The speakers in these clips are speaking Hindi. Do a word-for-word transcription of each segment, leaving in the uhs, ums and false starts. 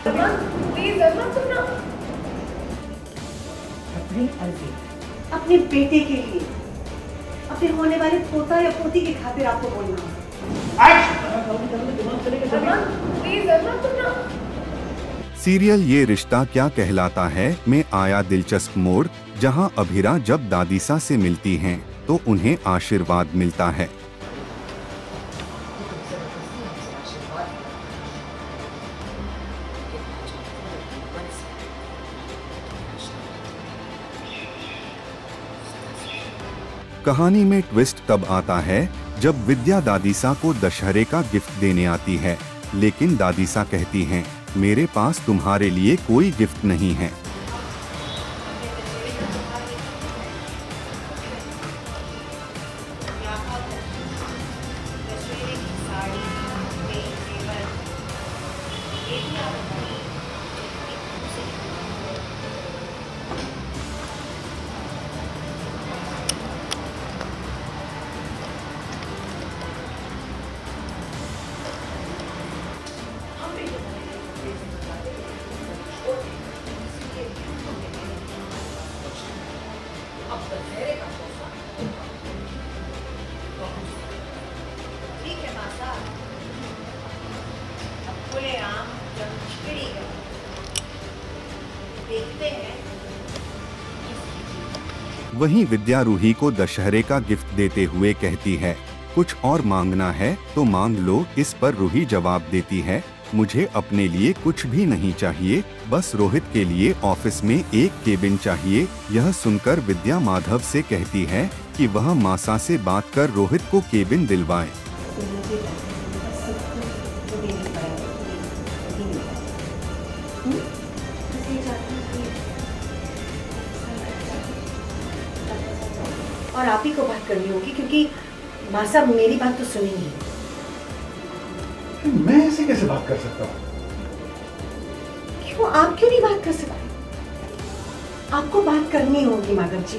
प्लीज अरमान तुम ना अपनी अर्जी अपने बेटे के लिए, अपने होने वाले पोता या पोती की खातिर आपको बोलना है। प्लीज अरमान तुम ना। सीरियल ये रिश्ता क्या कहलाता है में आया दिलचस्प मोड़, जहां अभीरा जब दादीसा से मिलती हैं तो उन्हें आशीर्वाद मिलता है। कहानी में ट्विस्ट तब आता है जब विद्या दादीसा को दशहरे का गिफ्ट देने आती है, लेकिन दादीसा कहती हैं, मेरे पास तुम्हारे लिए कोई गिफ्ट नहीं है। वहीं विद्या रूही को दशहरे का गिफ्ट देते हुए कहती है, कुछ और मांगना है तो मांग लो। इस पर रूही जवाब देती है, मुझे अपने लिए कुछ भी नहीं चाहिए, बस रोहित के लिए ऑफिस में एक केबिन चाहिए। यह सुनकर विद्या माधव से कहती है कि वह मासा से बात कर रोहित को केबिन दिलवाए। और आप ही को बात करनी होगी, क्योंकि मासा मेरी बात तो सुनेंगी। मैं ऐसे कैसे बात कर सकता हूँ? क्यों, आप क्यों नहीं बात कर सकते? आपको बात करनी होगी माधव जी,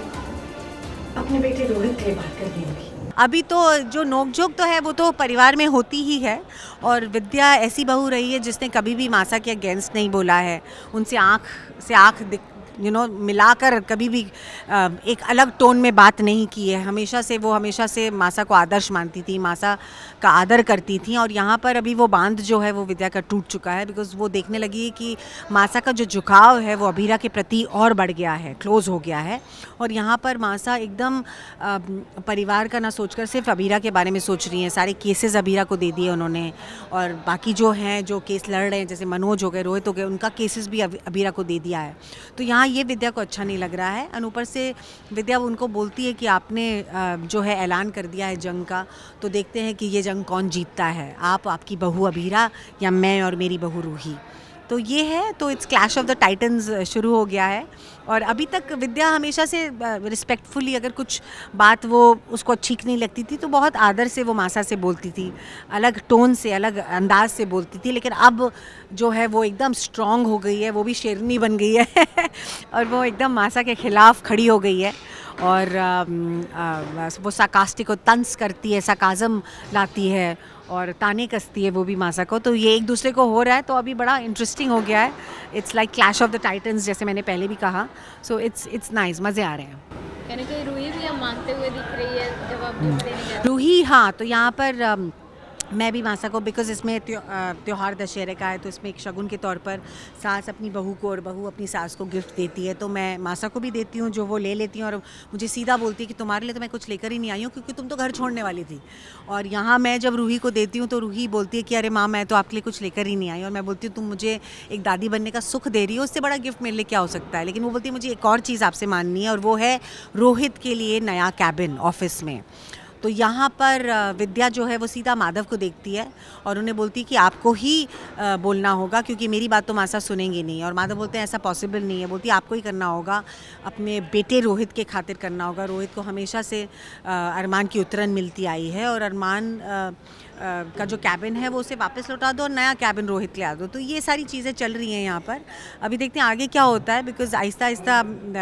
अपने बेटे रोहित के लिए बात करनी होगी। अभी तो जो नोकझोंक तो है वो तो परिवार में होती ही है, और विद्या ऐसी बहू रही है जिसने कभी भी मासा के अगेंस्ट नहीं बोला है, उनसे आँख से आँख यू नो मिलाकर कभी भी एक अलग टोन में बात नहीं की है। हमेशा से वो हमेशा से मासा को आदर्श मानती थी, मासा का आदर करती थी। और यहाँ पर अभी वो बांध जो है वो विद्या का टूट चुका है, बिकॉज़ वो देखने लगी है कि मासा का जो झुकाव है वो अभीरा के प्रति और बढ़ गया है, क्लोज हो गया है। और यहाँ पर मासा एकदम परिवार का ना सोचकर सिर्फ अभीरा के बारे में सोच रही हैं। सारे केसेस अभीरा को दे दिए उन्होंने, और बाकी जो हैं जो केस लड़ रहे हैं, जैसे मनोज हो गए, रोहित हो गए, उनका केसेस भी अभीरा को दे दिया है। तो यहाँ ये विद्या को अच्छा नहीं लग रहा है। और ऊपर से विद्या उनको बोलती है कि आपने जो है ऐलान कर दिया है जंग का, तो देखते हैं कि ये जंग कौन जीतता है, आप, आपकी बहू अभीरा, या मैं और मेरी बहू रूही। तो ये है, तो it's clash of the titans शुरू हो गया है। और अभी तक विद्या हमेशा से रिस्पेक्टफुली, अगर कुछ बात वो उसको ठीक नहीं लगती थी तो बहुत आदर से वो मासा से बोलती थी, अलग टोन से, अलग अंदाज से बोलती थी। लेकिन अब जो है वो एकदम स्ट्रॉन्ग हो गई है, वो भी शेरनी बन गई है और वो एकदम मासा के खिलाफ खड़ी हो गई है। और आ, आ, वो साकास्टिक को तंज करती है, साकाज़म लाती है और ताने कसती है वो भी मासा को। तो ये एक दूसरे को हो रहा है, तो अभी बड़ा इंटरेस्टिंग हो गया है। It's like clash of the titans, जैसे मैंने पहले भी कहा। सो इट्स इट्स नाइस, मज़े आ रहे हैं। यानी कि रूही भी हम मांगते हुए दिख रही है जब आप गिफ्ट देने गए। रूही, हाँ, तो यहाँ पर आ, मैं भी मासा को, बिकॉज़ इसमें त्यो, त्योहार दशहरे का है, तो इसमें एक शगुन के तौर पर सास अपनी बहू को और बहू अपनी सास को गिफ्ट देती है। तो मैं मासा को भी देती हूँ, जो वो ले लेती हैं, और मुझे सीधा बोलती है कि तुम्हारे लिए तो मैं कुछ लेकर ही नहीं आई हूँ, क्योंकि तुम तो घर छोड़ने वाली थी। और यहाँ मैं जब रूही को देती हूँ तो रूही बोलती है कि अरे माँ, मैं तो आपके लिए कुछ लेकर ही नहीं आई। और मैं बोलती हूँ तुम मुझे एक दादी बनने का सुख दे रही हो, उससे बड़ा गिफ्ट मेरे लिए क्या हो सकता है। लेकिन वो बोलती है मुझे एक और चीज़ आपसे माननी है, और वो है रोहित के लिए नया कैबिन ऑफिस में। तो यहाँ पर विद्या जो है वो सीधा माधव को देखती है और उन्हें बोलती है कि आपको ही बोलना होगा, क्योंकि मेरी बात तो मासा सुनेंगे नहीं। और माधव बोलते हैं ऐसा पॉसिबल नहीं है, बोलती है आपको ही करना होगा, अपने बेटे रोहित के खातिर करना होगा। रोहित को हमेशा से अरमान की उतरन मिलती आई है, और अरमान का जो कैबिन है वो उसे वापस लौटा दो और नया कैबिन रोहित ले आ दो। तो ये सारी चीज़ें चल रही हैं यहाँ पर। अभी देखते हैं आगे क्या होता है, बिकॉज़ आहिस्ता आहिस्ता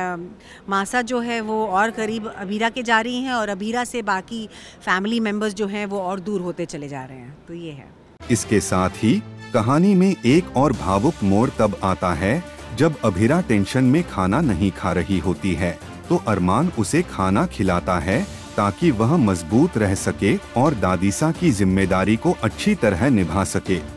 मासा जो है वो और करीब अभीरा के जा रही हैं, और अभीरा से बाकी फैमिली मेम्बर्स जो हैं वो और दूर होते चले जा रहे हैं। तो ये है। इसके साथ ही कहानी में एक और भावुक मोड़ तब आता है जब अभिरा टेंशन में खाना नहीं खा रही होती है तो अरमान उसे खाना खिलाता है ताकि वह मजबूत रह सके और दादीसा की जिम्मेदारी को अच्छी तरह निभा सके।